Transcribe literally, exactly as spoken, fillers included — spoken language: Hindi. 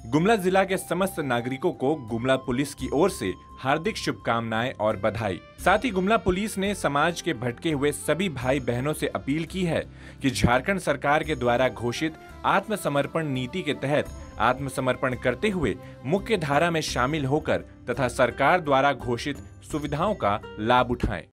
गुमला जिला के समस्त नागरिकों को गुमला पुलिस की ओर से हार्दिक शुभकामनाएं और बधाई। साथ ही गुमला पुलिस ने समाज के भटके हुए सभी भाई बहनों से अपील की है कि झारखंड सरकार के द्वारा घोषित आत्मसमर्पण नीति के तहत आत्मसमर्पण करते हुए मुख्य धारा में शामिल होकर तथा सरकार द्वारा घोषित सुविधाओं का लाभ उठाएं।